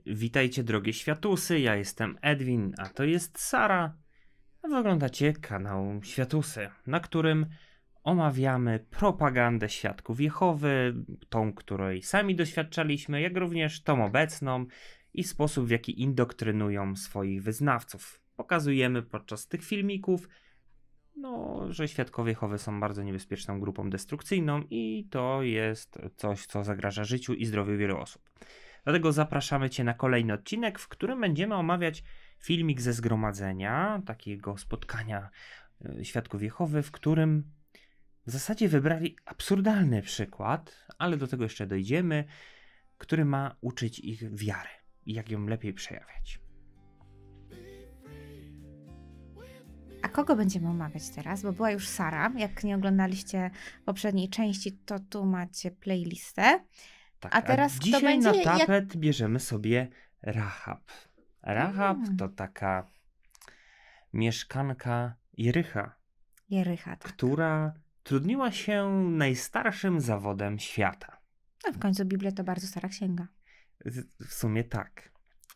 Witajcie drogie światusy, ja jestem Edwin, a to jest Sara. A wy oglądacie kanał Światusy, na którym omawiamy propagandę Świadków Jehowy, tą, której sami doświadczaliśmy, jak również tą obecną i sposób, w jaki indoktrynują swoich wyznawców. Pokazujemy podczas tych filmików, że Świadkowie Jehowy są bardzo niebezpieczną grupą destrukcyjną i to jest coś, co zagraża życiu i zdrowiu wielu osób. Dlatego zapraszamy Cię na kolejny odcinek, w którym będziemy omawiać filmik ze zgromadzenia, takiego spotkania Świadków Jehowy, w którym w zasadzie wybrali absurdalny przykład, ale do tego jeszcze dojdziemy, który ma uczyć ich wiary i jak ją lepiej przejawiać. A kogo będziemy omawiać teraz? Bo była już Sara. Jak nie oglądaliście poprzedniej części, to tu macie playlistę. Tak, a teraz dzisiaj kto będzie? na tapet bierzemy sobie Rahab. Rahab to taka mieszkanka Jericha, Jericha, tak. która trudniła się najstarszym zawodem świata. No w końcu Biblia to bardzo stara księga. W sumie tak.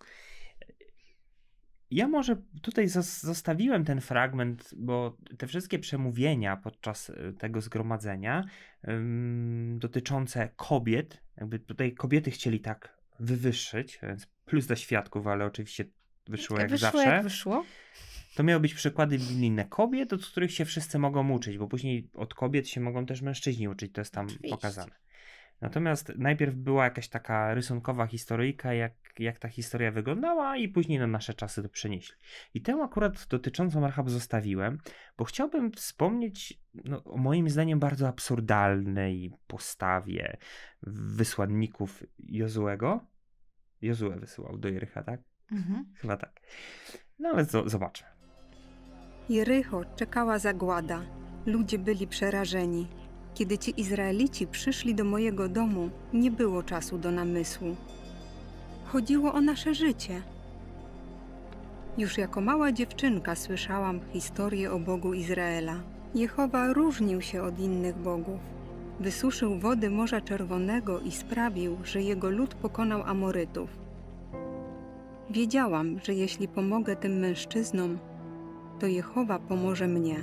Ja może tutaj zostawiłem ten fragment, bo te wszystkie przemówienia podczas tego zgromadzenia dotyczące kobiet, jakby tutaj kobiety chcieli tak wywyższyć, więc plus dla świadków, ale oczywiście wyszło jak zawsze. Jak wyszło. To miały być przykłady biblijne kobiet, od których się wszyscy mogą uczyć, bo później od kobiet się mogą też mężczyźni uczyć, to jest tam pokazane. Natomiast najpierw była jakaś taka rysunkowa historyjka, jak ta historia wyglądała i później na nasze czasy to przenieśli. I tę akurat dotyczącą Rahab zostawiłem, bo chciałbym wspomnieć o moim zdaniem bardzo absurdalnej postawie wysłanników Jozuego. Jozue wysyłał do Jericha, tak? Chyba tak. No ale zobaczmy. Jericho czekała zagłada. Ludzie byli przerażeni. Kiedy ci Izraelici przyszli do mojego domu, nie było czasu do namysłu. Chodziło o nasze życie. Już jako mała dziewczynka słyszałam historię o Bogu Izraela. Jehowa różnił się od innych bogów. Wysuszył wody Morza Czerwonego i sprawił, że jego lud pokonał Amorytów. Wiedziałam, że jeśli pomogę tym mężczyznom, to Jehowa pomoże mnie.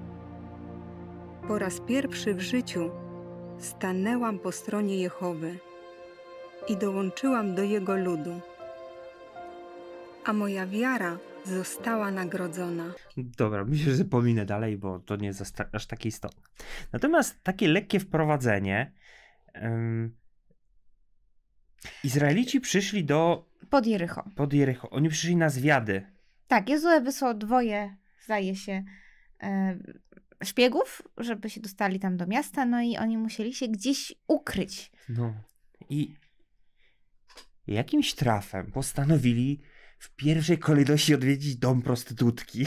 Po raz pierwszy w życiu stanęłam po stronie Jehowy i dołączyłam do jego ludu, a moja wiara została nagrodzona. Dobra, myślę, że pominę dalej, bo to nie jest aż takie istotne. Natomiast takie lekkie wprowadzenie. Izraelici przyszli Pod Jericho. Pod Jericho. Oni przyszli na zwiady. Tak, Jozue wysłał 2, zdaje się, szpiegów, żeby się dostali tam do miasta, no i oni musieli się gdzieś ukryć. No i jakimś trafem postanowili w pierwszej kolejności odwiedzić dom prostytutki.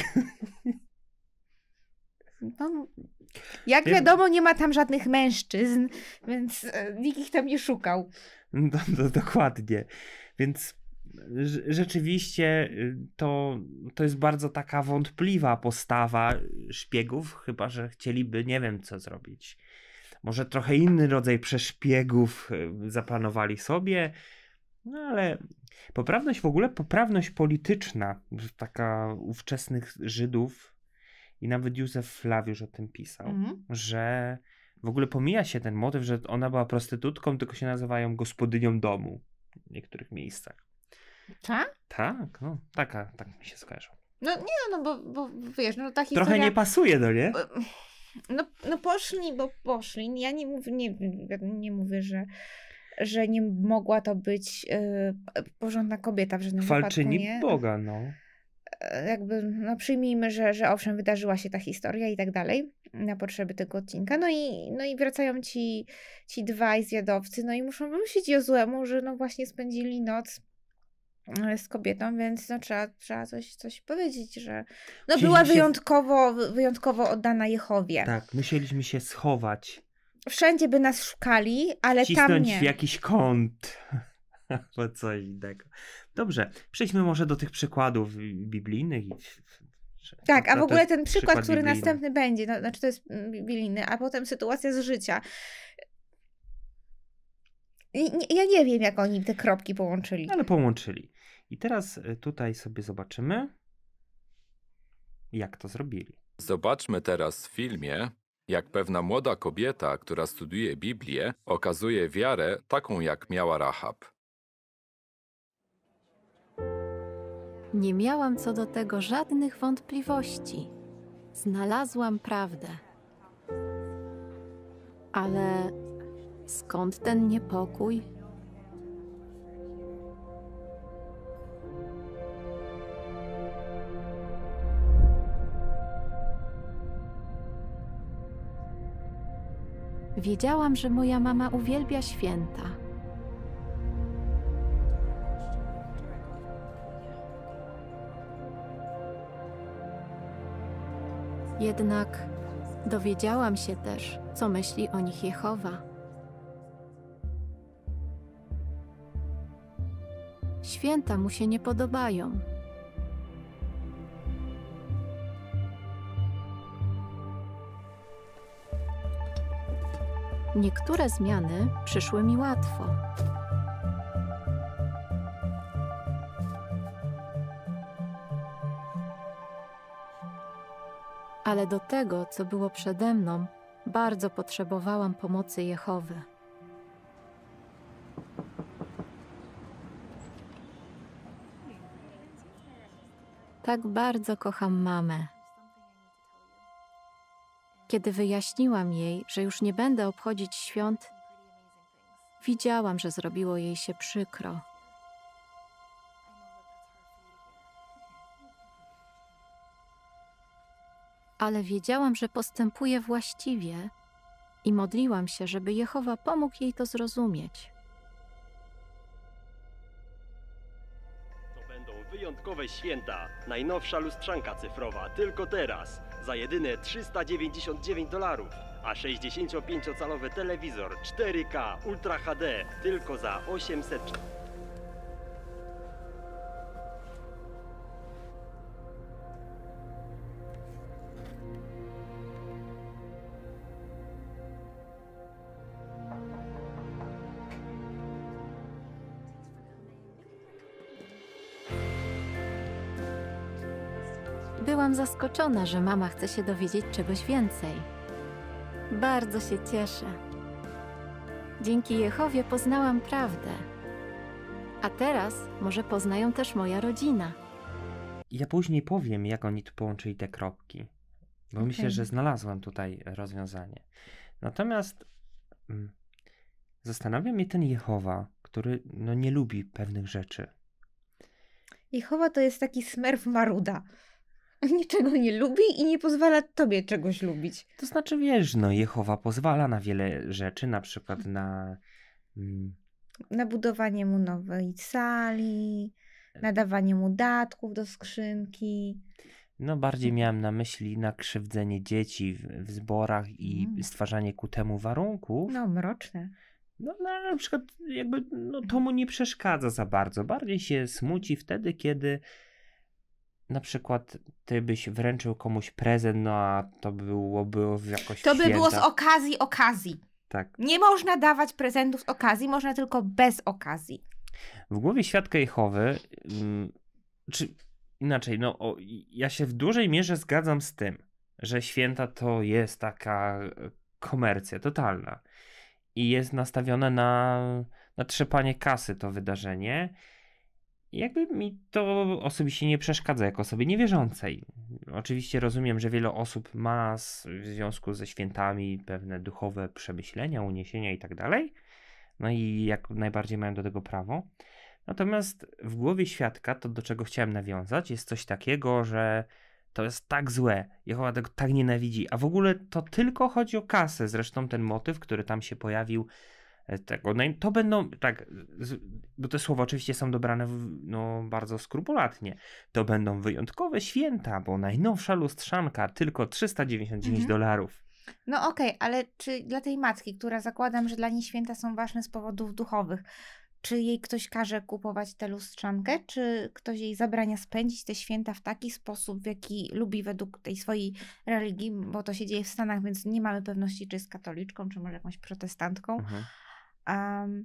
No, jak wiadomo, nie ma tam żadnych mężczyzn, więc nikt ich tam nie szukał. No, dokładnie. Więc rzeczywiście to jest bardzo taka wątpliwa postawa szpiegów, chyba że chcieliby, nie wiem co zrobić. Może trochę inny rodzaj przeszpiegów zaplanowali sobie, no ale poprawność polityczna, taka ówczesnych Żydów i nawet Józef Flawiusz o tym pisał, że w ogóle pomija się ten motyw, że ona była prostytutką, tylko się nazywają gospodynią domu w niektórych miejscach. Tak? Tak, no, tak mi się skojarzyło. No nie, bo wiesz, ta historia... Trochę nie pasuje, nie? No poszli. Ja nie mówię, że nie mogła to być porządna kobieta w żadnym wypadku, Chwalczyni Boga, no. Jakby, przyjmijmy, że owszem, wydarzyła się ta historia i tak dalej na potrzeby tego odcinka. No i wracają ci 2 zwiadowcy, no i muszą wymyślić Jozuemu, że właśnie spędzili noc z kobietą, więc trzeba coś powiedzieć, że była wyjątkowo oddana Jehowie. Tak, musieliśmy się schować. Wszędzie by nas szukali, ale Cisnąć tam nie. w jakiś kąt. Albo coś innego. Dobrze, przejdźmy może do tych przykładów biblijnych. Tak, a w ogóle ten przykład, który biblijny. następny będzie, to jest biblijny, a potem sytuacja z życia. Ja nie wiem, jak oni te kropki połączyli. Ale połączyli. I teraz tutaj sobie zobaczymy, jak to zrobili. Zobaczmy teraz w filmie, jak pewna młoda kobieta, która studiuje Biblię, okazuje wiarę taką, jak miała Rahab. Nie miałam co do tego żadnych wątpliwości. Znalazłam prawdę. Ale skąd ten niepokój? Wiedziałam, że moja mama uwielbia święta. Jednak dowiedziałam się też, co myśli o nich Jehowa. Święta mu się nie podobają. Niektóre zmiany przyszły mi łatwo. Ale do tego, co było przede mną, bardzo potrzebowałam pomocy Jehowy. Tak bardzo kocham mamę. Kiedy wyjaśniłam jej, że już nie będę obchodzić świąt, widziałam, że zrobiło jej się przykro. Ale wiedziałam, że postępuje właściwie i modliłam się, żeby Jehowa pomógł jej to zrozumieć. To będą wyjątkowe święta. Najnowsza lustrzanka cyfrowa, tylko teraz. Za jedyne $399, a 65-calowy telewizor 4K Ultra HD tylko za 800. Byłam zaskoczona, że mama chce się dowiedzieć czegoś więcej. Bardzo się cieszę. Dzięki Jehowie poznałam prawdę. A teraz może poznają też moja rodzina. Ja później powiem, jak oni tu połączyli te kropki, bo myślę, że znalazłam tutaj rozwiązanie. Natomiast zastanawia mnie ten Jehowa, który nie lubi pewnych rzeczy. Jehowa to jest taki Smurf maruda. Niczego nie lubi i nie pozwala tobie czegoś lubić. To znaczy, wiesz, Jehowa pozwala na wiele rzeczy, na przykład na budowanie mu nowej sali, na dawanie mu datków do skrzynki. Bardziej miałem na myśli na krzywdzenie dzieci w zborach i stwarzanie ku temu warunków. Mroczne. Na przykład jakby to mu nie przeszkadza za bardzo. Bardziej się smuci wtedy, kiedy na przykład ty byś wręczył komuś prezent, a to byłoby jakoś To by święta. było z okazji. Tak. Nie można dawać prezentów z okazji, można tylko bez okazji. W głowie świadka Jehowy, czy inaczej, ja się w dużej mierze zgadzam z tym, że święta to jest taka komercja totalna i jest nastawione na trzepanie kasy to wydarzenie. Jakby mi to osobiście nie przeszkadza jako osobie niewierzącej. Oczywiście rozumiem, że wiele osób ma w związku ze świętami pewne duchowe przemyślenia, uniesienia i tak dalej. I jak najbardziej mają do tego prawo. Natomiast w głowie świadka, to do czego chciałem nawiązać, jest coś takiego, że to jest tak złe, Jehowa tego tak nienawidzi, a w ogóle to tylko chodzi o kasę. Zresztą ten motyw, który tam się pojawił, to będą, tak, bo te słowa oczywiście są dobrane bardzo skrupulatnie, to będą wyjątkowe święta, bo najnowsza lustrzanka tylko $399. Okej, ale czy dla tej matki, która zakładam, że dla niej święta są ważne z powodów duchowych, czy jej ktoś każe kupować tę lustrzankę, czy ktoś jej zabrania spędzić te święta w taki sposób, w jaki lubi według tej swojej religii, bo to się dzieje w Stanach, więc nie mamy pewności, czy jest katoliczką, czy może jakąś protestantką.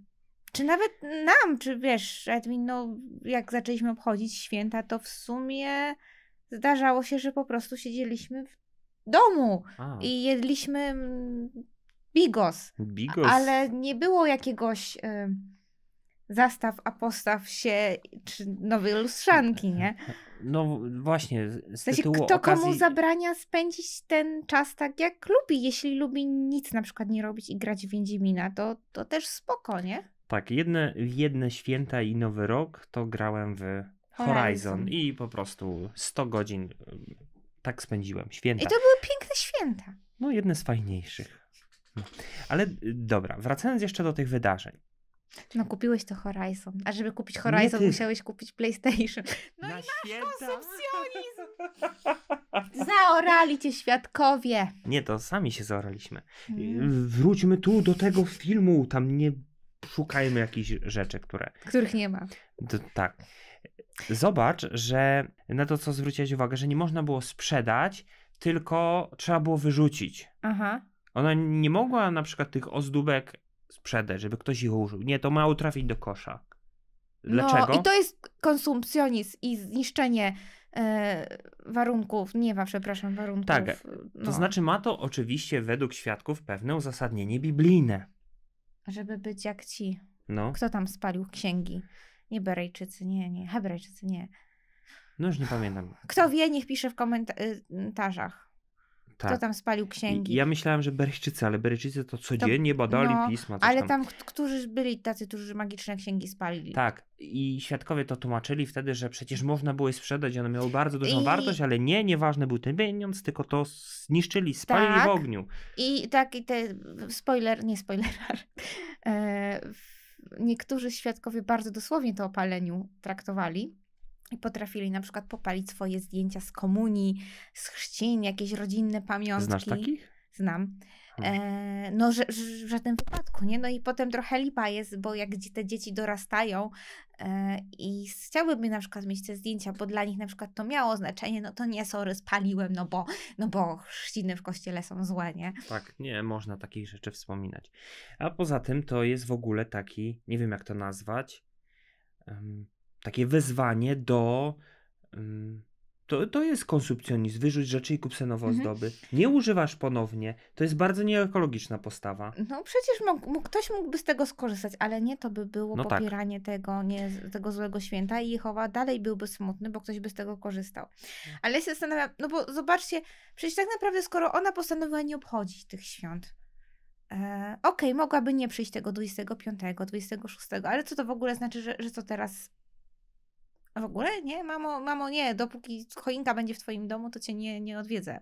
Czy nawet nam, czy wiesz, Edwin, no jak zaczęliśmy obchodzić święta, to w sumie zdarzało się, że po prostu siedzieliśmy w domu i jedliśmy bigos. Bigos. Ale nie było jakiegoś zastaw, a postaw się, czy nowej lustrzanki, nie? No właśnie, z W sensie, tytułu kto okazji... komu zabrania spędzić ten czas tak jak lubi. Jeśli lubi nic na przykład nie robić i grać w Wiedźmina, to też spoko, nie? Tak, jedne święta i Nowy Rok to grałem w Horizon i po prostu 100 godzin tak spędziłem. Święta. I to były piękne święta. No, jedne z fajniejszych. No. Ale dobra, wracając jeszcze do tych wydarzeń. No kupiłeś to Horizon. A żeby kupić Horizon, musiałeś kupić PlayStation. No Na i masz święta. konsumpcjonizm! Zaorali cię świadkowie. Nie, to sami się zaoraliśmy. Mm. Wróćmy tu do tego filmu. Tam nie szukajmy jakichś rzeczy, które... Których nie ma. Tak. Zobacz, że na to, co zwróciłeś uwagę, że nie można było sprzedać, tylko trzeba było wyrzucić. Aha. Ona nie mogła na przykład tych ozdóbek sprzedać, żeby ktoś ich użył. Nie, to miało trafić do kosza. Dlaczego? No i to jest konsumpcjonizm i zniszczenie warunków, warunków. Tak, no. to znaczy ma to oczywiście według świadków pewne uzasadnienie biblijne. Żeby być jak ci. No, Kto tam spalił księgi? Nie Berejczycy, nie. Hebrajczycy, nie. no już nie pamiętam. Kto wie, niech pisze w komentarzach. Kto Tak. tam spalił księgi. Ja myślałem, że Berejczycy, ale Berejczycy to codziennie badali pisma. Ale tam, którzy byli tacy, którzy magiczne księgi spalili. Tak. I świadkowie to tłumaczyli wtedy, że przecież można było je sprzedać, one miały bardzo dużą wartość, ale nieważny był ten pieniądz, tylko to zniszczyli, spalili w ogniu. I spoiler, niektórzy świadkowie bardzo dosłownie to o paleniu traktowali i potrafili na przykład popalić swoje zdjęcia z komunii, z chrzcin, jakieś rodzinne pamiątki. Znasz takich? Znam. No, że w żadnym wypadku, nie? No i potem trochę lipa jest, bo jak te dzieci dorastają i chciałyby na przykład mieć te zdjęcia, bo dla nich na przykład to miało znaczenie, no to nie, sorry, spaliłem, no bo chrzciny w kościele są złe, nie? Tak, nie można takich rzeczy wspominać. A poza tym to jest w ogóle taki, nie wiem jak to nazwać, takie wezwanie do... To jest konsumpcjonizm. Wyrzuć rzeczy i kup se nowe ozdoby. Nie używasz ponownie. To jest bardzo nieekologiczna postawa. No przecież ktoś mógłby z tego skorzystać, ale nie to by było popieranie tego złego święta i Jehowa dalej byłby smutny, bo ktoś by z tego korzystał. Ale ja się zastanawiam, no bo zobaczcie, przecież tak naprawdę skoro ona postanowiła nie obchodzić tych świąt, okej, mogłaby nie przyjść tego 25, 26, ale co to w ogóle znaczy, że co teraz... W ogóle? Nie? Mamo, nie. Dopóki choinka będzie w twoim domu, to cię nie odwiedzę.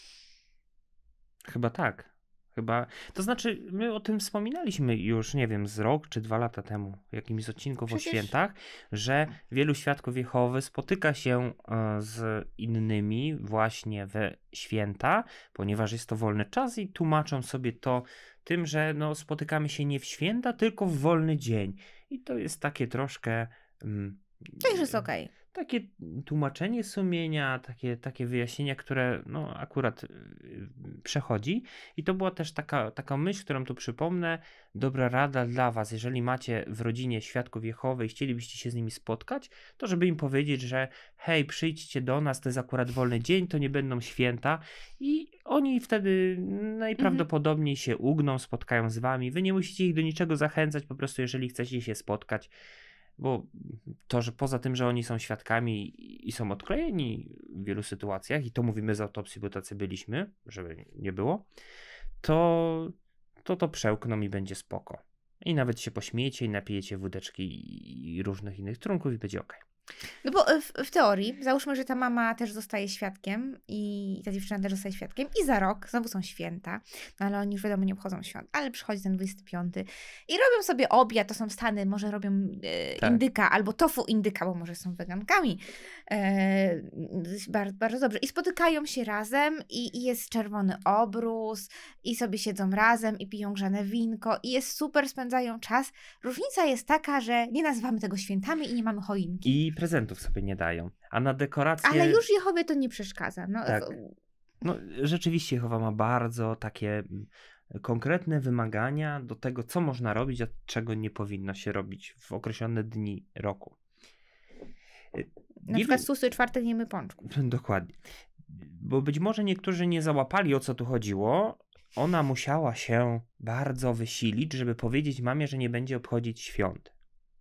Chyba tak. To znaczy, my o tym wspominaliśmy już, nie wiem, z rok czy 2 lata temu, w jakimś z odcinków o świętach, że wielu świadków Jehowy spotyka się z innymi właśnie we święta, ponieważ jest to wolny czas i tłumaczą sobie to tym, że spotykamy się nie w święta, tylko w wolny dzień. I to jest takie troszkę... To już jest okej. Takie tłumaczenie sumienia, takie wyjaśnienia, które akurat przechodzi. I to była też taka myśl, którą tu przypomnę, dobra rada dla was, jeżeli macie w rodzinie świadków Jehowy i chcielibyście się z nimi spotkać, to żeby im powiedzieć, że hej, przyjdźcie do nas, to jest akurat wolny dzień, to nie będą święta i oni wtedy najprawdopodobniej się ugną, spotkają z wami. Wy nie musicie ich do niczego zachęcać, po prostu jeżeli chcecie się spotkać, bo to, że poza tym, że oni są świadkami i są odklejeni w wielu sytuacjach, i to mówimy z autopsji, bo tacy byliśmy, żeby nie było, to przełkną i będzie spoko. I nawet się pośmiejecie i napijecie wódeczki i różnych innych trunków i będzie okej. No bo w teorii, załóżmy, że ta mama też zostaje świadkiem i ta dziewczyna też zostaje świadkiem i za rok znowu są święta, no ale oni już wiadomo nie obchodzą świąt, ale przychodzi ten 25 i robią sobie obiad, to są Stany, może robią indyka albo tofu indyka, bo może są wegankami. Bardzo, bardzo dobrze. I spotykają się razem i jest czerwony obrus i sobie siedzą razem i piją grzane winko i jest super, spędzają czas. Różnica jest taka, że nie nazywamy tego świętami i nie mamy choinki. I prezentów sobie nie dają. A na dekoracje... Ale już Jehowie to nie przeszkadza. Tak. Rzeczywiście Jehowa ma bardzo takie konkretne wymagania do tego, co można robić, a czego nie powinno się robić w określone dni roku. Na przykład susy, czwartek nie my pączków. Dokładnie. Bo być może niektórzy nie załapali, o co tu chodziło. Ona musiała się bardzo wysilić, żeby powiedzieć mamie, że nie będzie obchodzić świąt.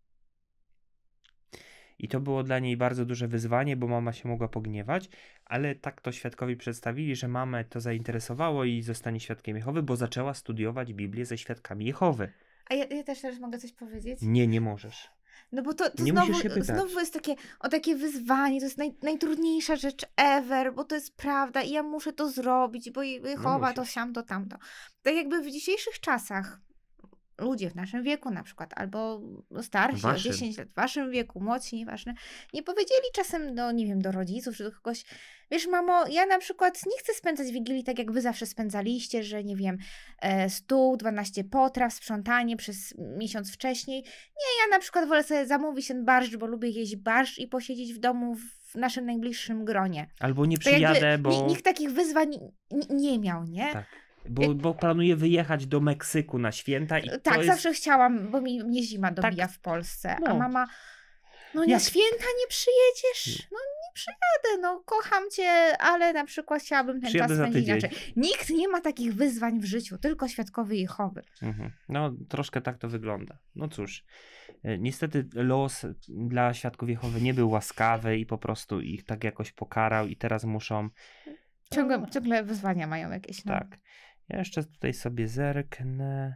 I to było dla niej bardzo duże wyzwanie, bo mama się mogła pogniewać, ale tak to świadkowie przedstawili, że mamę to zainteresowało i zostanie świadkiem Jehowy, bo zaczęła studiować Biblię ze świadkami Jehowy. A ja też teraz mogę coś powiedzieć? Nie możesz. No bo to Nie musisz się pytać. znowu jest takie wyzwanie, to jest najtrudniejsza rzecz ever, bo to jest prawda i ja muszę to zrobić, bo Jehowa to musisz. siam, to tamto. Tak jakby w dzisiejszych czasach ludzie w naszym wieku na przykład, albo starsi o Waszym. 10 lat, w waszym wieku, młodsi, nieważne, nie powiedzieli czasem nie wiem, do rodziców czy do kogoś, wiesz mamo, ja na przykład nie chcę spędzać Wigilii tak jak wy zawsze spędzaliście, że nie wiem, stół, 12 potraw, sprzątanie przez miesiąc wcześniej. Nie, ja na przykład wolę sobie zamówić ten barszcz, bo lubię jeść barszcz i posiedzieć w domu w naszym najbliższym gronie. Albo nie To jakby przyjadę, bo... Nikt takich wyzwań nie miał, nie? Tak. Bo planuję wyjechać do Meksyku na święta i Tak, to jest... zawsze chciałam, bo mnie zima dobija w Polsce, a No. mama, na Jak? święta nie przyjedziesz? No nie przyjadę, kocham cię, ale na przykład chciałabym ten Przyjadę czas za spędzić tydzień. inaczej. Nikt nie ma takich wyzwań w życiu, tylko świadkowie Jehowy. No, troszkę tak to wygląda. No cóż, niestety los dla świadków Jehowy nie był łaskawy i po prostu ich tak jakoś pokarał i teraz muszą... Ciągle wyzwania mają jakieś. No. Tak. Ja jeszcze tutaj sobie zerknę.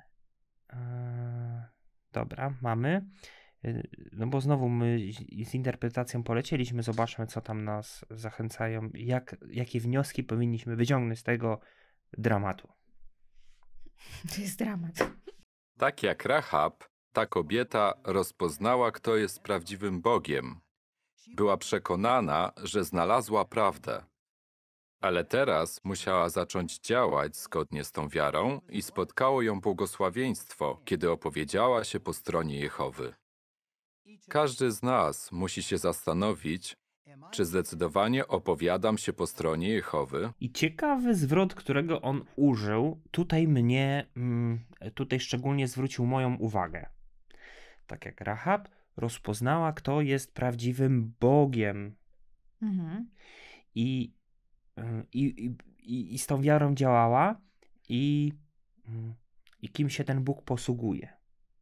Dobra, mamy. No bo znowu my z interpretacją polecieliśmy, zobaczmy, co tam nas zachęcają, jakie wnioski powinniśmy wyciągnąć z tego dramatu. To jest dramat. Tak jak Rahab, ta kobieta rozpoznała, kto jest prawdziwym Bogiem. Była przekonana, że znalazła prawdę. Ale teraz musiała zacząć działać zgodnie z tą wiarą i spotkało ją błogosławieństwo, kiedy opowiedziała się po stronie Jehowy. Każdy z nas musi się zastanowić, czy zdecydowanie opowiadam się po stronie Jehowy. I ciekawy zwrot, którego on użył, tutaj szczególnie zwrócił moją uwagę. Tak jak Rahab rozpoznała, kto jest prawdziwym Bogiem. Mhm. I z tą wiarą działała i kim się ten Bóg posługuje.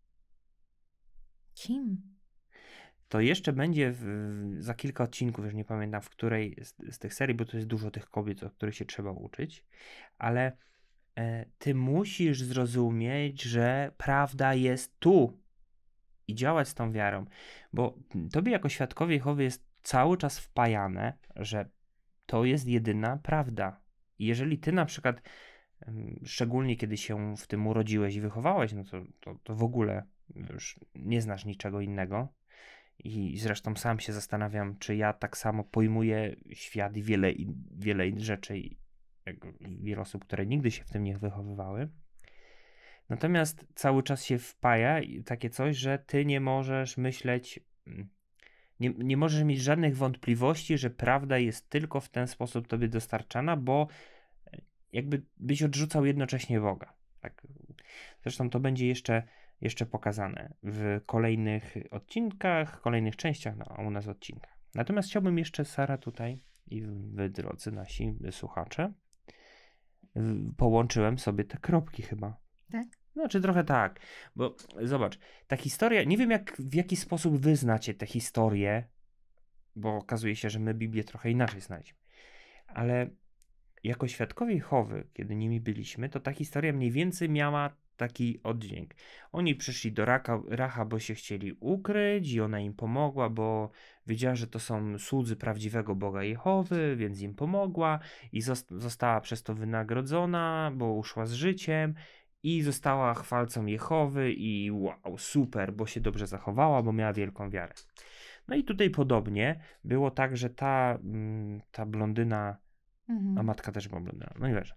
Kim? To jeszcze będzie za kilka odcinków, już nie pamiętam w której z tych serii, bo to jest dużo tych kobiet, o których się trzeba uczyć, ale ty musisz zrozumieć, że prawda jest tu i działać z tą wiarą, bo tobie jako świadkowie Jehowy jest cały czas wpajane, że to jest jedyna prawda. I jeżeli ty na przykład, szczególnie kiedy się w tym urodziłeś i wychowałeś, no to w ogóle już nie znasz niczego innego. I zresztą sam się zastanawiam, czy ja tak samo pojmuję świat i wiele innych rzeczy, jak wiele osób, które nigdy się w tym nie wychowywały. Natomiast cały czas się wpaja takie coś, że ty nie możesz myśleć, nie możesz mieć żadnych wątpliwości, że prawda jest tylko w ten sposób tobie dostarczana, bo jakby byś odrzucał jednocześnie Boga. Tak. Zresztą to będzie jeszcze pokazane w kolejnych odcinkach, kolejnych częściach, a u nas odcinkach. Natomiast chciałbym jeszcze, Sara, tutaj i wy, drodzy nasi słuchacze, połączyłem sobie te kropki chyba. Tak? Znaczy trochę tak, bo zobacz, ta historia, nie wiem w jaki sposób wy znacie tę historię, bo okazuje się, że my Biblię trochę inaczej znaliśmy, ale jako świadkowie Jehowy, kiedy nimi byliśmy, to ta historia mniej więcej miała taki oddźwięk. Oni przyszli do Rahab, bo się chcieli ukryć i ona im pomogła, bo wiedziała, że to są słudzy prawdziwego Boga Jehowy, więc im pomogła i została przez to wynagrodzona, bo uszła z życiem i została chwalcą Jehowy i wow, super, bo się dobrze zachowała, bo miała wielką wiarę. No i tutaj podobnie było tak, że ta blondyna, a matka też była blondyna, no i wiesz,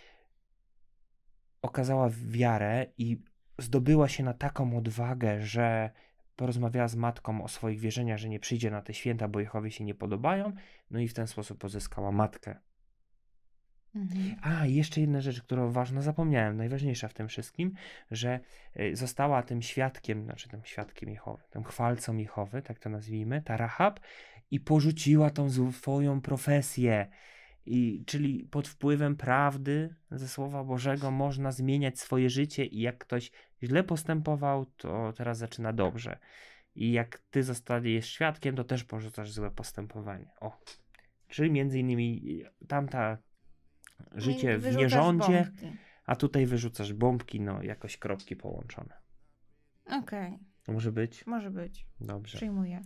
okazała wiarę i zdobyła się na taką odwagę, że porozmawiała z matką o swoich wierzeniach, że nie przyjdzie na te święta, bo Jehowie się nie podobają, no i w ten sposób pozyskała matkę. A, i jeszcze jedna rzecz, którą ważna, zapomniałem, najważniejsza w tym wszystkim, że została tym świadkiem, znaczy tym świadkiem Jehowy, tym chwalcą Jehowy, tak to nazwijmy, ta Rahab, i porzuciła tą swoją profesję. Czyli pod wpływem prawdy ze Słowa Bożego można zmieniać swoje życie i jak ktoś źle postępował, to teraz zaczyna dobrze. I jak ty zostajesz świadkiem, to też porzucasz złe postępowanie. O, czyli między innymi tamta życie w nierządzie, bombki. a tutaj wyrzucasz bombki, no jakoś kropki połączone. Okej, Może być? może być. Dobrze. Przyjmuję.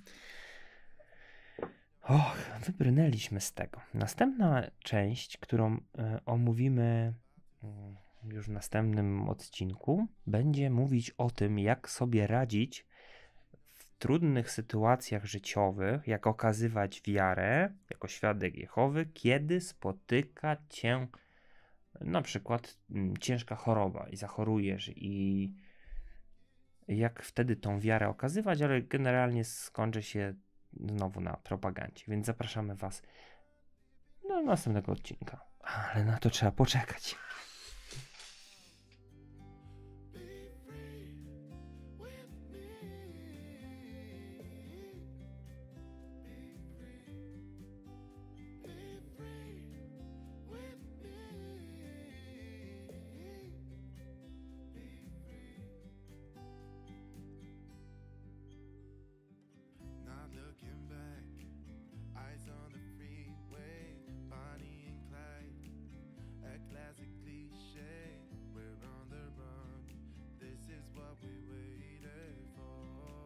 Och, wybrnęliśmy z tego. Następna część, którą omówimy już w następnym odcinku, będzie mówić o tym, jak sobie radzić w trudnych sytuacjach życiowych, jak okazywać wiarę jako świadek Jehowy, kiedy spotyka cię na przykład ciężka choroba i zachorujesz i jak wtedy tą wiarę okazywać, ale generalnie skończy się znowu na propagandzie, więc zapraszamy was do następnego odcinka. Ale na to trzeba poczekać. Not looking back, eyes on the freeway, Bonnie and Clyde, a classic cliche. We're on the run, this is what we waited for.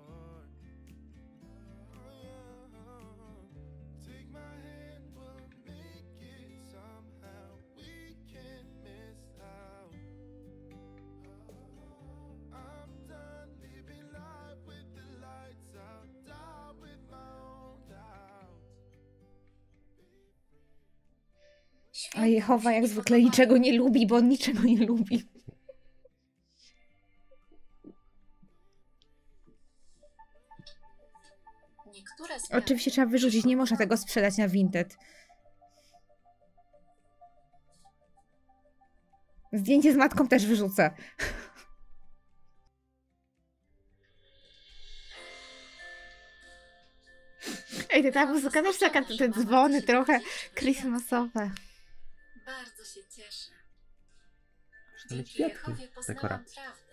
Take my hand, we'll make it somehow. We can't miss out. I'm done living life with the lights out, die with my own doubts. A Jehowa jak zwykle niczego nie lubi, bo on niczego nie lubi. Oczywiście trzeba wyrzucić, nie można tego sprzedać na Vinted. Zdjęcie z matką też wyrzucę. Ej, ta muzyka też taka, te dzwony trochę christmasowe. Bardzo się cieszę. Ale Dzięki kwiatki Jehowie poznałam dekoracji. prawdę.